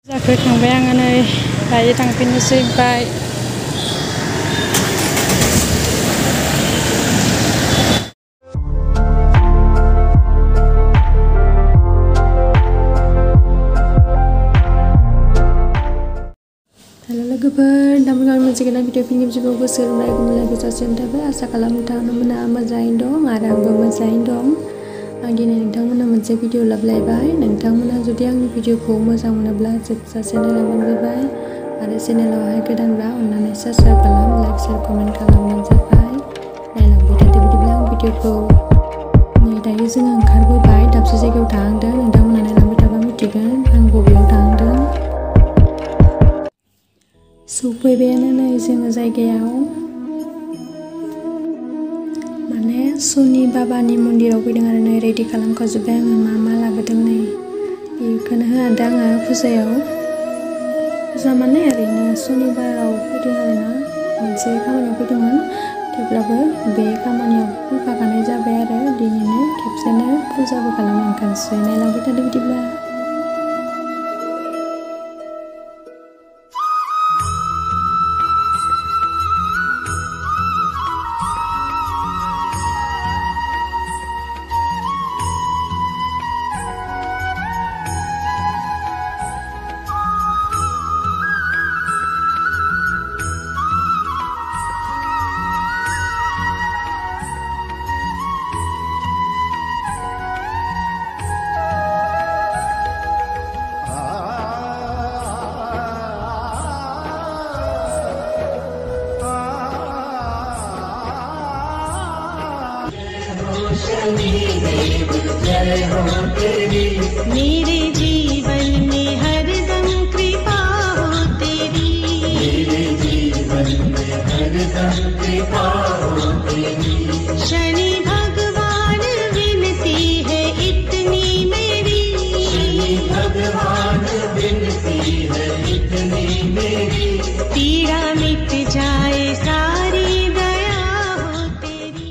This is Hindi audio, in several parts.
जाखांबाय आङो नै दायो थांफिननोसै ओमफ्राय हेल' लोगोफोर दाबो गाबोन मोनसे गोदान भिडिअ फिन खेबसेबाव गोसो होनाय गुमुलायखौ जासिनाय थाबाय आसा खालामो नोंथांमोना मोजाङैनो दं आरो आंबो मोजाङैनो दं। आं दिनै नोंथांमोननो मोनसे भिडिअ लाबोलायबाय। नोंथांमोना जुदि आंनि भिडिअखौ मोजां मोनोब्ला जोबजासे नायलांबानो जाबाय आरो चेनेलावहाय गोदानब्ला अननानै साबस्क्राइब खालाम, लाइक, शेयार, कमेन्ट खालामबानो जाबाय। नायलांबाय थादो बिदिब्ला आं भिडिअखौ। नै दायो जोङो ओंखारबोबाय दाबसे जायगायाव थांदों। नोंथांमोना नायलांबाय थाबा मिथिगोन आं बबेयाव थांदों। सफैबायानो नै जोङो जायगायाव माने सनि बाबानि मन्दिराव फैदों आरो नै रेडि खालामखाजोब्बाय आङो मा लाबोदों नै बेखौनो होदों आङो फुजायाव। फुजा माने ओरैनो सनिबाराव फैदों आरोना मोनसे खामानियाव फैदोंमोन, थेवब्लाबो बे खामानियाव फैफाखानाय जाबाय आरो दिनैनो खेबसेनो फुजाबो खालामलांखानोसै। नायलांबाय थादो बिदिब्ला। मेरे जीवन में हरदम कृपा हो तेरी, मेरे जीवन में हरदम कृपा हो तेरी। शनि भगवान विनती है इतनी मेरी, शनि भगवान विनती है इतनी मेरी। पीड़ा मिट जाए सारी दया हो तेरी,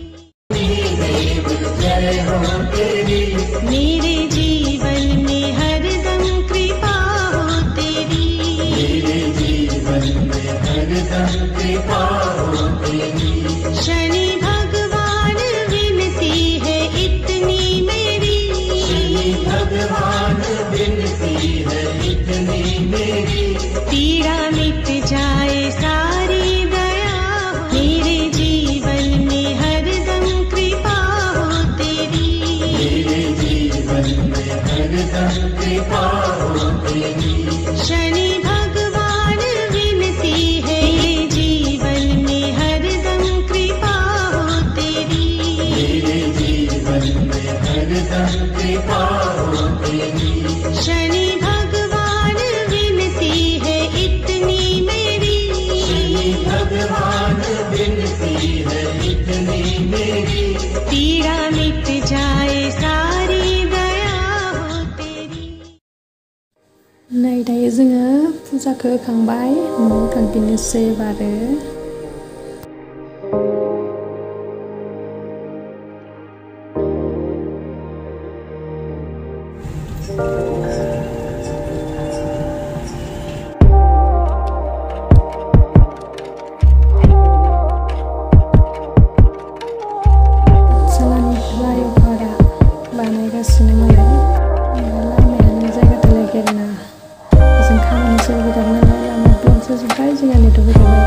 जय हो तेरी। मेरे जीवन में हरदम कृपा हो तेरी, मेरे जीवन में हरदम कृपा हो तेरी। शनि भगवान विनती है इतनी मेरी, शनि भगवान विनती है इतनी मेरी। पीड़ा मिट जाए सारी दया हो मेरे जीवन में हरदम कृपा हो तेरी, मेरे जीवन में हरदम कृपा हो तेरी। शनि भगवान विनती है जीवन में हरदम कृपा हो तेरी, मेरे जीवन में हरदम कृपा हो तेरी। शनि भगवान विनती है इतनी मेरी, शनि भगवान विनती है इतनी मेरी। पीड़ा मिट जाए सारी दया हो तेरी। नै दायो जोङो फुजाखौ होखांबाय न'आव थांफिननोसै बारो। सालानि फ्लाइअभारा बानायगासिनो माने लामायानो जायगा थोलायाखै आरोना। जों खामानि सोलिबाय थादों नालाय लामा ब्लक जाजोब्बाय, जोंहा नेटवर्कबो थाबाय।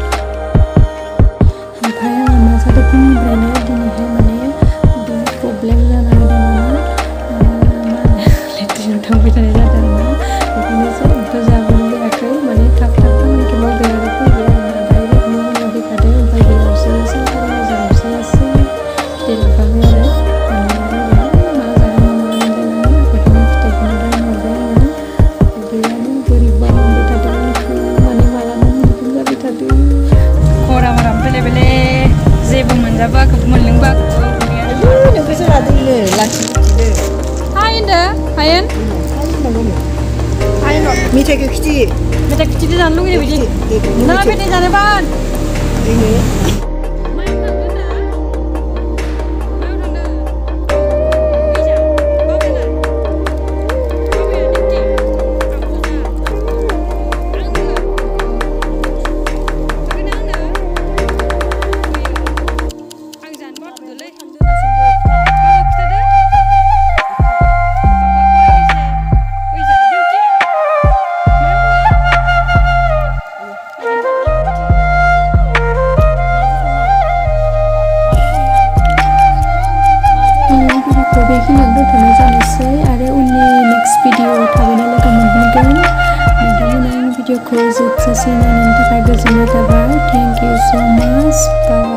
ओमफ्राय आङो मा जादों फुंनिफ्रायनो दिनैहाय माने बिराद प्रब्लेम जाना होदों माने मा होनो लेट्रिनाव थांबाय थानाय जादों आरोना। बेखायनो जेबो जाबोनो होआखै माने थाब खामानिखौ मावदों आरो फैबाय आरोना। डाइरेक्ट न' मोनायाव फैखादों ओमफ्राय बेयावसो साराय मोजाङावसो एसे फिथाइ लाबोबाय आरो मा जागोन मा मागोन जानानै बेखौनो फिथाइखौनो बायहरबाय आङो। गैयानो बोरैबा मोनबाय थादों आंखौ माने मालाबा मोनगोन जाबाय थादों। खरा माराम बेले जेबो मोनजाबोआखै मोनलोंबोआखै नोंखौ जोंहा दोननो लाखिनो हाय होनदो हायेन मेथाइखौ खिथि जानो लुगैयो बिदि ना मेथाइ जानोबा बेखिनियाव दोनथ'नाय जानोसै आरो उननि नेक्स्ट भिडिअ'आव थाबैनो लोगो मोनगोन। नोंथांमोना आंनि भिडिअ'खौ जोबजासिम नायनायनि थाखाय गोजोननाय थाबाय। थेंक इउ स' माच। बाय।